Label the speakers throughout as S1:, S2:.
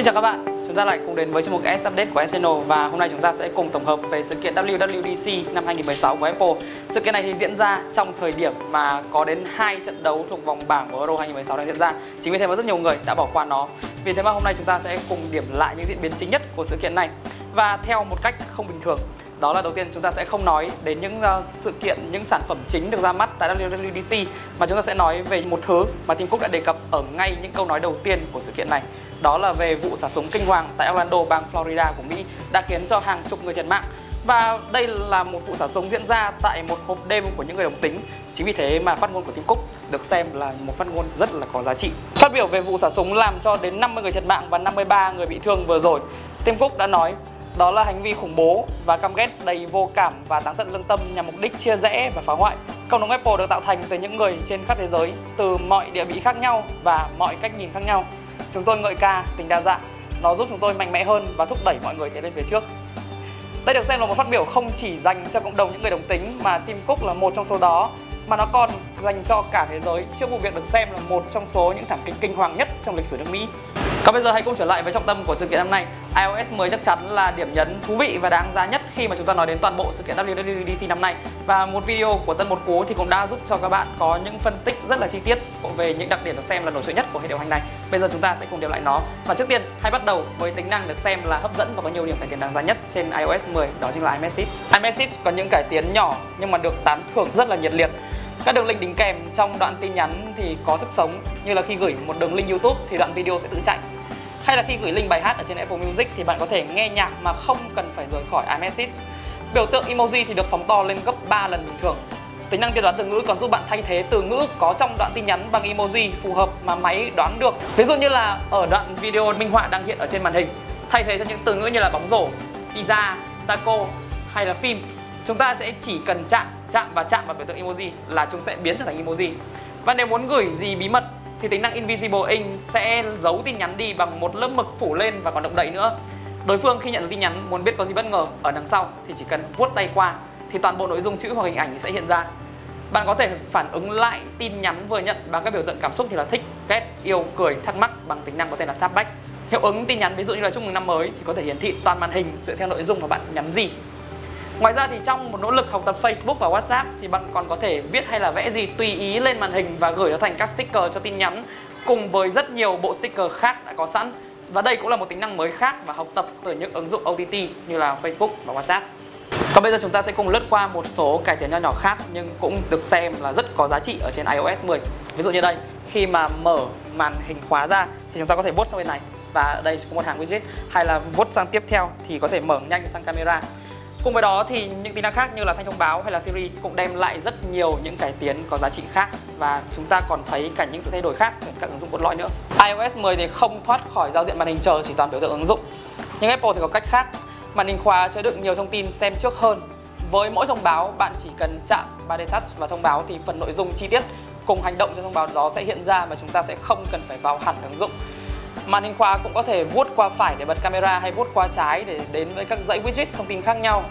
S1: Xin chào các bạn, chúng ta lại cùng đến với chương mục S Update của Channel và hôm nay chúng ta sẽ cùng tổng hợp về sự kiện WWDC năm 2016 của Apple. Sự kiện này thì diễn ra trong thời điểm mà có đến 2 trận đấu thuộc vòng bảng của Euro 2016 đang diễn ra. Chính vì thế mà rất nhiều người đã bỏ qua nó. Vì thế mà hôm nay chúng ta sẽ cùng điểm lại những diễn biến chính nhất của sự kiện này và theo một cách không bình thường. Đó là đầu tiên chúng ta sẽ không nói đến những sự kiện, những sản phẩm chính được ra mắt tại WWDC, mà chúng ta sẽ nói về một thứ mà Tim Cook đã đề cập ở ngay những câu nói đầu tiên của sự kiện này. Đó là về vụ xả súng kinh hoàng tại Orlando, bang Florida của Mỹ đã khiến cho hàng chục người thiệt mạng. Và đây là một vụ xả súng diễn ra tại một hộp đêm của những người đồng tính. Chính vì thế mà phát ngôn của Tim Cook được xem là một phát ngôn rất là có giá trị. Phát biểu về vụ xả súng làm cho đến 50 người thiệt mạng và 53 người bị thương vừa rồi, Tim Cook đã nói đó là hành vi khủng bố và căm ghét đầy vô cảm và táng tận lương tâm nhằm mục đích chia rẽ và phá hoại. Cộng đồng Apple được tạo thành từ những người trên khắp thế giới, từ mọi địa vị khác nhau và mọi cách nhìn khác nhau. Chúng tôi ngợi ca tính đa dạng, nó giúp chúng tôi mạnh mẽ hơn và thúc đẩy mọi người tiến lên phía trước. Đây được xem là một phát biểu không chỉ dành cho cộng đồng những người đồng tính mà Tim Cook là một trong số đó, mà nó còn dành cho cả thế giới trước vụ việc được xem là một trong số những thảm kịch kinh hoàng nhất trong lịch sử nước Mỹ. Còn bây giờ hãy cùng trở lại với trọng tâm của sự kiện năm nay. iOS 10 chắc chắn là điểm nhấn thú vị và đáng giá nhất khi mà chúng ta nói đến toàn bộ sự kiện WWDC năm nay. Và một video của Tân Một Cú thì cũng đã giúp cho các bạn có những phân tích rất là chi tiết về những đặc điểm được xem là nổi trội nhất của hệ điều hành này. Bây giờ chúng ta sẽ cùng điểm lại nó. Và trước tiên, hãy bắt đầu với tính năng được xem là hấp dẫn và có nhiều điểm cải tiến đáng giá nhất trên iOS 10, đó chính là iMessage. iMessage có những cải tiến nhỏ nhưng mà được tán thưởng rất là nhiệt liệt. Các đường link đính kèm trong đoạn tin nhắn thì có sức sống, như là khi gửi một đường link YouTube thì đoạn video sẽ tự chạy. Hay là khi gửi link bài hát ở trên Apple Music thì bạn có thể nghe nhạc mà không cần phải rời khỏi iMessage. Biểu tượng emoji thì được phóng to lên gấp 3 lần bình thường. Tính năng tiên đoán từ ngữ còn giúp bạn thay thế từ ngữ có trong đoạn tin nhắn bằng emoji phù hợp mà máy đoán được. Ví dụ như là ở đoạn video minh họa đang hiện ở trên màn hình, thay thế cho những từ ngữ như là bóng rổ, pizza, taco hay là phim, chúng ta sẽ chỉ cần chạm vào biểu tượng emoji là chúng sẽ biến trở thành emoji. Và nếu muốn gửi gì bí mật thì tính năng Invisible Ink sẽ giấu tin nhắn đi bằng một lớp mực phủ lên và còn động đậy nữa. Đối phương khi nhận được tin nhắn muốn biết có gì bất ngờ ở đằng sau thì chỉ cần vuốt tay qua thì toàn bộ nội dung chữ hoặc hình ảnh sẽ hiện ra. Bạn có thể phản ứng lại tin nhắn vừa nhận bằng các biểu tượng cảm xúc như là thích, ghét, yêu, cười, thắc mắc bằng tính năng có tên là Tapback. Hiệu ứng tin nhắn ví dụ như là chúc mừng năm mới thì có thể hiển thị toàn màn hình dựa theo nội dung mà bạn nhắn gì. Ngoài ra thì trong một nỗ lực học tập Facebook và WhatsApp thì bạn còn có thể viết hay là vẽ gì tùy ý lên màn hình và gửi nó thành các sticker cho tin nhắn cùng với rất nhiều bộ sticker khác đã có sẵn. Và đây cũng là một tính năng mới khác và học tập từ những ứng dụng OTT như là Facebook và WhatsApp. Còn bây giờ chúng ta sẽ cùng lướt qua một số cải tiến nho nhỏ khác nhưng cũng được xem là rất có giá trị ở trên iOS 10. Ví dụ như đây, khi mà mở màn hình khóa ra thì chúng ta có thể vuốt sang bên này và ở đây có một hàng widget, hay là vuốt sang tiếp theo thì có thể mở nhanh sang camera. Cùng với đó thì những tính năng khác như là thanh thông báo hay là Siri cũng đem lại rất nhiều những cải tiến có giá trị khác, và chúng ta còn thấy cả những sự thay đổi khác ở các ứng dụng cốt lõi nữa. iOS 10 thì không thoát khỏi giao diện màn hình chờ chỉ toàn biểu tượng ứng dụng. Nhưng Apple thì có cách khác. Màn hình khóa chứa đựng nhiều thông tin xem trước hơn. Với mỗi thông báo bạn chỉ cần chạm 3D Touch vào thông báo thì phần nội dung chi tiết cùng hành động trên thông báo đó sẽ hiện ra mà chúng ta sẽ không cần phải vào hẳn ứng dụng. Màn hình khóa cũng có thể vuốt qua phải để bật camera hay vuốt qua trái để đến với các dãy widget thông tin khác nhau.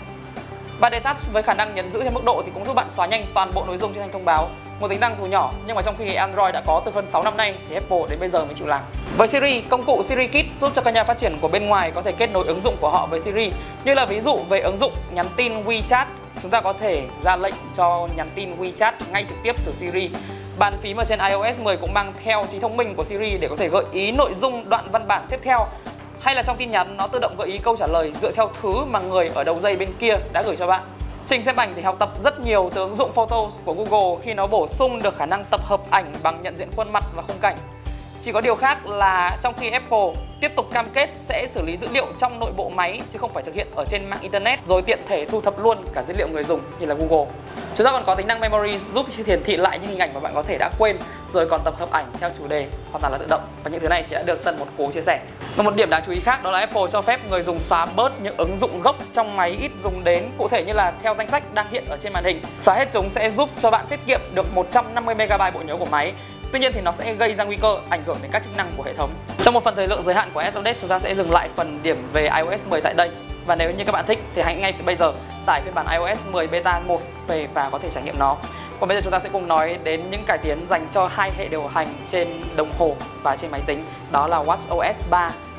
S1: 3D Touch với khả năng nhấn giữ theo mức độ thì cũng giúp bạn xóa nhanh toàn bộ nội dung trên thanh thông báo. Một tính năng dù nhỏ nhưng mà trong khi Android đã có từ hơn 6 năm nay thì Apple đến bây giờ mới chịu làm. Với Siri, công cụ Siri Kit giúp cho các nhà phát triển của bên ngoài có thể kết nối ứng dụng của họ với Siri. Như là ví dụ về ứng dụng nhắn tin WeChat, chúng ta có thể ra lệnh cho nhắn tin WeChat ngay trực tiếp từ Siri. Bàn phím ở trên iOS 10 cũng mang theo trí thông minh của Siri để có thể gợi ý nội dung đoạn văn bản tiếp theo. Hay là trong tin nhắn nó tự động gợi ý câu trả lời dựa theo thứ mà người ở đầu dây bên kia đã gửi cho bạn. Trình xem ảnh thì học tập rất nhiều từ ứng dụng Photos của Google khi nó bổ sung được khả năng tập hợp ảnh bằng nhận diện khuôn mặt và khung cảnh. Chỉ có điều khác là trong khi Apple tiếp tục cam kết sẽ xử lý dữ liệu trong nội bộ máy chứ không phải thực hiện ở trên mạng Internet, rồi tiện thể thu thập luôn cả dữ liệu người dùng như là Google. Chúng ta còn có tính năng Memory giúp hiển thị lại những hình ảnh mà bạn có thể đã quên, rồi còn tập hợp ảnh theo chủ đề hoàn toàn là tự động. Và những thứ này thì đã được Tân Một Cú chia sẻ. Và một điểm đáng chú ý khác đó là Apple cho phép người dùng xóa bớt những ứng dụng gốc trong máy ít dùng đến, cụ thể như là theo danh sách đang hiện ở trên màn hình. Xóa hết chúng sẽ giúp cho bạn tiết kiệm được 150 MB bộ nhớ của máy. Tuy nhiên thì nó sẽ gây ra nguy cơ ảnh hưởng đến các chức năng của hệ thống. Trong một phần thời lượng giới hạn của S Update, chúng ta sẽ dừng lại phần điểm về iOS 10 tại đây. Và nếu như các bạn thích thì hãy ngay bây giờ tải phiên bản iOS 10 Beta 1 về và có thể trải nghiệm nó. Còn bây giờ chúng ta sẽ cùng nói đến những cải tiến dành cho hai hệ điều hành trên đồng hồ và trên máy tính, đó là watchOS 3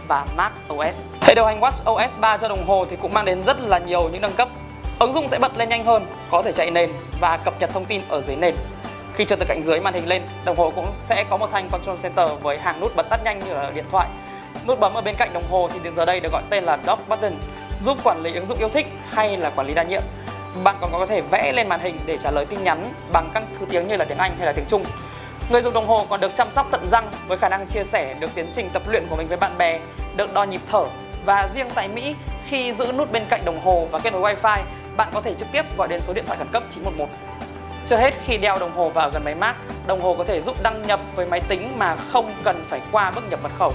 S1: và Mac OS. Hệ điều hành Watch OS 3 cho đồng hồ thì cũng mang đến rất là nhiều những nâng cấp. Ứng dụng sẽ bật lên nhanh hơn, có thể chạy nền và cập nhật thông tin ở dưới nền. Khi trượt từ cạnh dưới màn hình lên, đồng hồ cũng sẽ có một thanh Control Center với hàng nút bật tắt nhanh như là điện thoại. Nút bấm ở bên cạnh đồng hồ thì đến giờ đây được gọi tên là Dock Button, giúp quản lý ứng dụng yêu thích hay là quản lý đa nhiệm. Bạn còn có thể vẽ lên màn hình để trả lời tin nhắn bằng các thứ tiếng như là tiếng Anh hay là tiếng Trung. Người dùng đồng hồ còn được chăm sóc tận răng với khả năng chia sẻ được tiến trình tập luyện của mình với bạn bè, được đo nhịp thở. Và riêng tại Mỹ, khi giữ nút bên cạnh đồng hồ và kết nối Wi-Fi, bạn có thể trực tiếp gọi đến số điện thoại khẩn cấp 911. Chưa hết, khi đeo đồng hồ và ở gần máy Mac, đồng hồ có thể giúp đăng nhập với máy tính mà không cần phải qua bước nhập mật khẩu.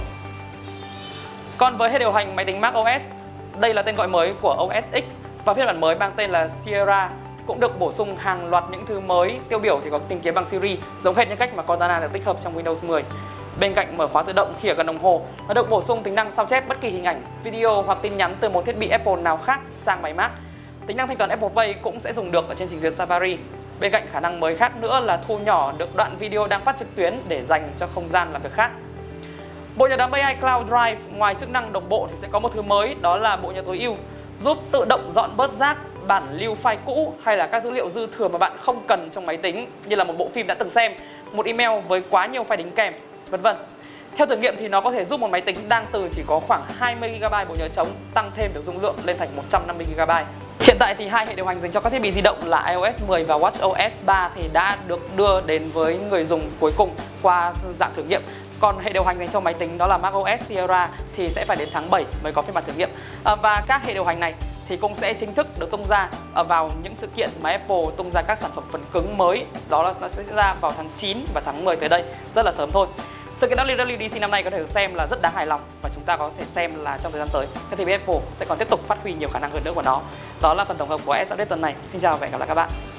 S1: Còn với hệ điều hành máy tính Mac OS, đây là tên gọi mới của OS X và phiên bản mới mang tên là Sierra cũng được bổ sung hàng loạt những thứ mới. Tiêu biểu thì có tìm kiếm bằng Siri, giống hệt như cách mà Cortana được tích hợp trong Windows 10. Bên cạnh mở khóa tự động khi ở gần đồng hồ, nó được bổ sung tính năng sao chép bất kỳ hình ảnh, video hoặc tin nhắn từ một thiết bị Apple nào khác sang máy Mac. Tính năng thanh toán Apple Pay cũng sẽ dùng được ở trên trình duyệt Safari. Bên cạnh khả năng mới khác nữa là thu nhỏ được đoạn video đang phát trực tuyến để dành cho không gian làm việc khác. Bộ nhớ đám AI Cloud Drive ngoài chức năng đồng bộ thì sẽ có một thứ mới, đó là bộ nhớ tối ưu, giúp tự động dọn bớt rác, bản lưu file cũ hay là các dữ liệu dư thừa mà bạn không cần trong máy tính, như là một bộ phim đã từng xem, một email với quá nhiều file đính kèm, vân vân. Theo thử nghiệm thì nó có thể giúp một máy tính đang từ chỉ có khoảng 20 GB bộ nhớ trống tăng thêm được dung lượng lên thành 150 GB. Hiện tại thì hai hệ điều hành dành cho các thiết bị di động là iOS 10 và WatchOS 3 thì đã được đưa đến với người dùng cuối cùng qua dạng thử nghiệm. Còn hệ điều hành dành cho máy tính đó là macOS Sierra thì sẽ phải đến tháng 7 mới có phiên bản thử nghiệm. Và các hệ điều hành này thì cũng sẽ chính thức được tung ra vào những sự kiện mà Apple tung ra các sản phẩm phần cứng mới. Đó là nó sẽ diễn ra vào tháng 9 và tháng 10 tới đây, rất là sớm thôi. Sự kiện WWDC năm nay có thể được xem là rất đáng hài lòng và chúng ta có thể xem là trong thời gian tới các thiết bị Apple sẽ còn tiếp tục phát huy nhiều khả năng hơn nữa của nó. Đó là phần tổng hợp của S Update tuần này. Xin chào và hẹn gặp lại các bạn.